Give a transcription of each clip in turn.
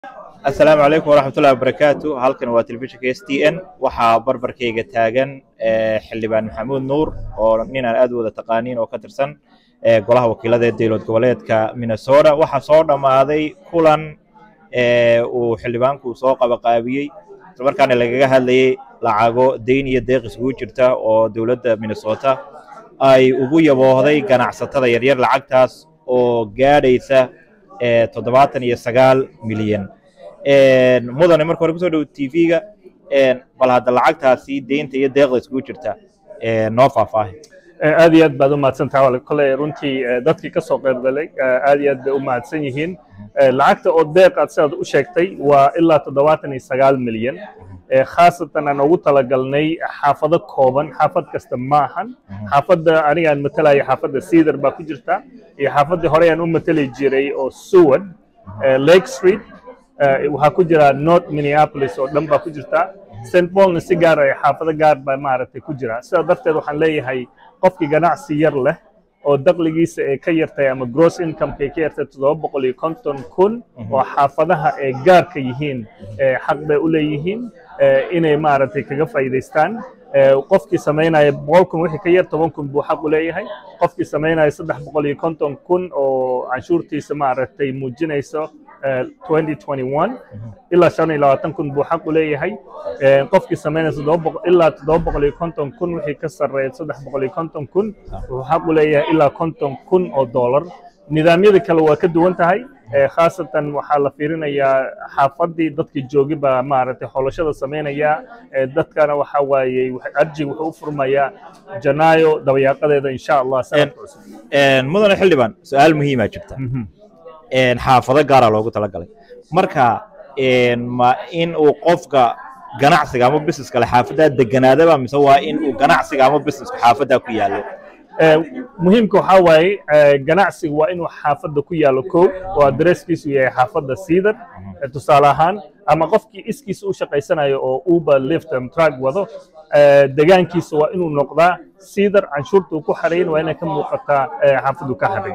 السلام عليكم ورحمة الله وبركاته. هالكن waa telefishinka STN waxaa barbarkayga taagan xildhibaan Maxamuud Nuur oo nin aan aad wada taqaaniin oo ka tirsan golaha wakiilada ee dowlad goboleedka Minnesota. Waxaa soo dhamaaday kulan uu xildhibaanku soo qabaqaabiyay isla markaana lagaga hadlayay lacago deyn iyo deeq isugu jirta oo dowladda Minnesota ay ugu yaboohday ganacsatada yaryar lacagtaas oo gaadhaysa 79 milyan mudane marka hore kusoo dhow TV-ga bal hadda lacagtaasi deynta iyo deeqda isugu jirta noo faahfaahin. aad iyo aad baad u mahadsantahay walaal kale runtii dadkii ka soo qaybgalay aad iyo aad bay u mahadsan yihiin lacagta oo deeq aad sidaad u sheegtay waa ilaa 79 milyan khaasatan aan ugu talagalnay xaafado kooban xaafad kasta maahan xaafada aniga aan matalayo xaafada Cedar baa ku jirta iyo xaafadii hore aan u matali jiray oo Seward Lake Street waxaa ku jira North Minneapolis oo dhan baa ku jirta St. Paul si gaar ah xaafado gaar baa maaragtay ku jira sidaa darteed waxaan leeyahay qofkii ganacsi yar leh oo dakhligiisa ay ka yartay ama gross income ka yartay 750,000 oo xaafadaha ay gaarka yihiin xaq bay u leeyihiin inay maaragtay kaga faa'iideystaan qofkii sameynaya 100,000 wixii ka yar 10,000 buu xaq u leeyahay qofkii sameynaya 350,000 oo canshuurtiisa maaragtay muujinayso 2021 ilaa 25,000 buu xaq u leeyahay qofkii sameynaya ilaa 750,000 wixii ka sarreeya 350,000 wuxuu xaq u leeyahay ilaa 50,000 oo dollar nidaamyada kale waa ka duwan tahay khaasatan waxaa la fiirinayaa xaafadii dadkii joogi baa maaragtay xolashada sameynaya dadkana waxa waaye arjiga wuxuu u furmayaa Janaayo dabayaaqadeeda insha Allah sanadka cusub mudane xildhibaan su'aal muhiim ah jirta xaafado gaar ah loogu talagalay marka ma in uu qofka ganacsiga ama business kale xaafada deganaadaba mise waa in uu ganacsiga ama business xaafada ku yaalo muhiimka waxa waaye ganacsiga waa inuu xaafada ku yaalo koow oo addresskiisu yahay xaafada Cedar tusaale ahaan ama qofkii iskiisa u shaqaysanayo oo Uber Lyft and truck wado deegaankiisa waa inuu noqdaa Cedar canshuurta uu ku xareyn waa inay ka muuqataa xaafadu ka xareyn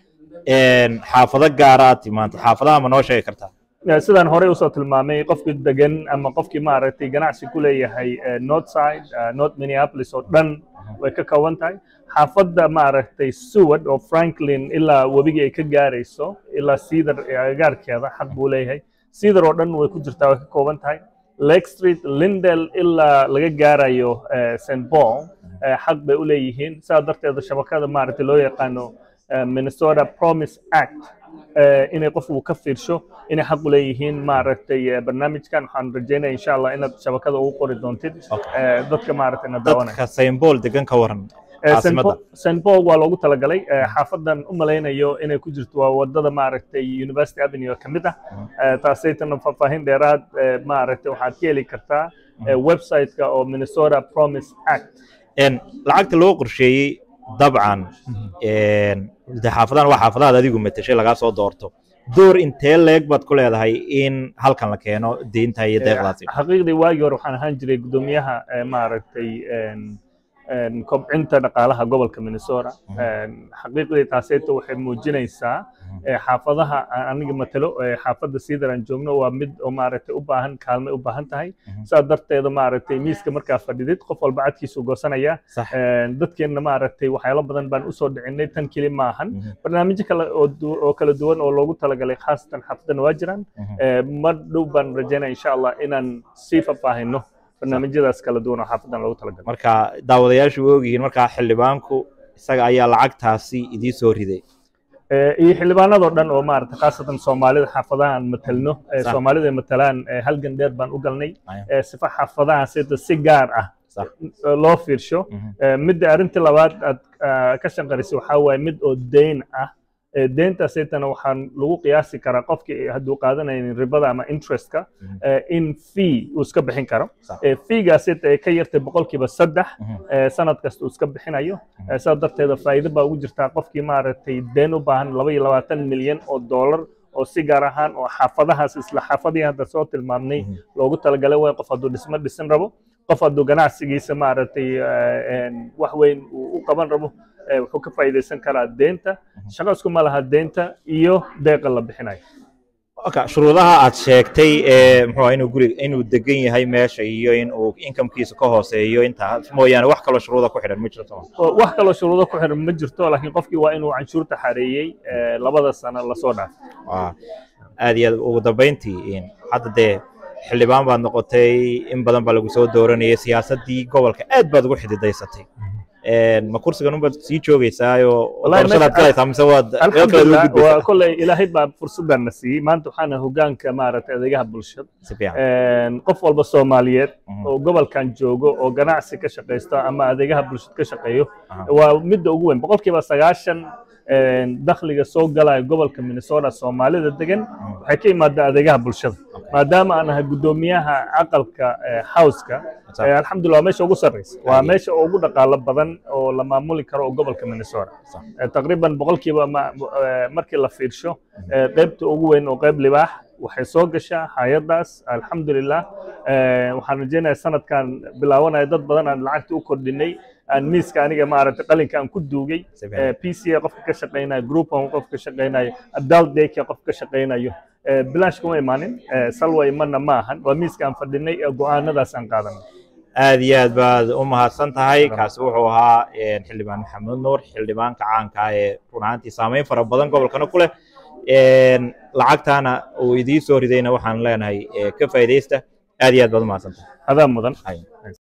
xaafado gaar ah maanta xaafadaha ma noo sheegi kartaa sidaan hore u soo tilmaamay qofkii degan ama qofkii maaragtay ganacsi ku leeyahay Northside North Minneapolis oo dhan way ka kooban tahay xaafada maaragtay Seward oo Franklin ilaa webiga ay ka gaarayso ilaa Cedar agagaarkeeda xaq buu leeyahay Cedar oo dhan way ku jirtaa way ka kooban tahay Lake Street Lindell ilaa laga gaarayo St. Paul xaq bay u leeyihiin sidaa darteed shabakada maaragtay loo yaqaano Minnesota Promise Act inay qofku ka fiirsho inay xaq u leeyihiin maaragtay barnaamijkan waxaan rajaynayaa insha Allah inaad shabakada ugu qori doontid dadka maaragtay nadaawanaya dadka St. Paul degan ka waran St. Paul waa loogu talagalay xaafadan u malaynayo inay ku jirto waa wadada maaragtay University Avenue ka mid ah taasaytana faahfaahin dheeraad maaragtay waxaad ka heli kartaa website-ka oo Minnesota Promise Act lacagta loo qorsheeyay dabcan xaafadan waa xaafadaha adigu matashay laga soo doorto door intee leeg baad ku leedahay in halkan la keeno deynta iyo deeqdaasi xaqiiqdii waagii hore waxaan ahaan jiray gudoomiyaha maaragtay kobcinta dhaqaalaha gobolka Minnesota xaqiiqdii taasayto waxay muujinaysaa xaafadaha aniga matalo xaafada Cedar aan joogno waa mid oo maaragtay u baahan kaalmo u baahan tahay sidaa darteed maaragtay miiska markaa fadhidid qof walba cadkiisu goosanaya dadkeena maaragtay waxyaalo badan baan u soo dhicinay tan keli maahan barnaamijyo kale oo kala duwan oo loogu talagalay khaasatan xaafadan waa jiraan mar dhow baan rajaynaa insha Allah inaan sii faahfaahino barnaamijyadaas kala duwan oo xaafadan loogu talagalay marka daawadayaashu way ogyihiin marka xildhibaanku isaga ayaa lacagtaasi idii soo riday iyo xildhibaanadoo dhan oo maaragtay khaasatan Soomaalida xaafadaha aan matalno Soomaalida matalaan halgan dheer baan u galnay sifa xaafadaha si gaar ah loo fiirsho mid arintii labaad aad ka shanqarisay waxa waaye mid oo deyn ah deyntaasaytana waxaan lagu qiyaasi karaa qofkii hadduu qaadanayn ribada ama interestka in fee uu iska bixin karo feegaasayta ay ka yartay 3% sanad kasta uu iska bixinayo sidaa darteeda faa'iido baa ugu jirtaa qofkii maaragtay deyn u baahan 22 milyan oo dollar oo si gaar ahaan oo xaafadahaas isla xaafadii hadda soo tilmaamnay loogu talagalay way qof hadduu dhisan rabo qof hadduu ganacsigiisa maaragtay wax weyn u qaban rabo wuxuu ka faa'iideysan karaa deynta shaqo isku ma laha deynta iyo deeqa la bixinayo okay shuruudaha aad sheegtay muxuu inuu guriga inuu degan yahay meesha iyo inuu income-kiisa ka hooseeyo inta mooyaane wax kale shuruudo ku xidhan ma jirto wax kale shuruudo ku xidhan ma jirto laakiin qofkii waa inuu canshuurta xareeyay 2 sano la soo dhaafay aad iyo ugu dambeyntii hadda dee xildhibaan baad noqotay in badan baa lagu soo dooranayay siyaasadii gobolka aad baad ugu xididaysatay ma kursigan un baad sii joogaysaayo doorashadaad galaysaa mise waad kolley ilaahay baa fursaddan na siiyey maanta waxaana hoggaanka maaragtay adeegaha bulshada qof walba Soomaaliyeed oo gobolkan joogo oo ganacsi ka shaqeysto ama adeegaha bulshada ka shaqeeyo waa midda ugu weyn 90% dakhliga soo galaya gobolka Minnesota Soomaalida degan waxay ka yimaadaan adeegaha bulshada maadaama aan ahay gudoomiyaha aqalka house-ka alxamdulillah meesha ugu sareysa waa meesha ugu dhaqaale badan oo la maamuli karo gobolka Minnesota taqriiban 100% markii la fiirsho qaybta ugu weyn oo qayb libaax waxay soo gashaa hay'adaas alxamdulillah waxaan rajaynayaa sanadkan bilaabanaya dad badan aan lacagta u kordhinay aan miiska aniga maaragtay qalinka aan ku duugay PCA qofka ka shaqeynaya group on qofka ka shaqeynaya adult day ka qofka ka shaqeynayo bilaash kuma imaanin salwa imanna ma ahan waa miiska aan fadhinay go'aanadaas aan qaadanay aad iyo aad baad u mahadsan tahay kaasi wuxuu ahaa xildhibaan maxamuud nuur xildhibaanka caanka ah ee run ahaantii saameyn fara badan gobolkana ku leh lacagtaana uu idiin soo ridayna waxaan leenahay ka faa'iidaysta aad iyo aad baad u mahadsan tahay adaa mudan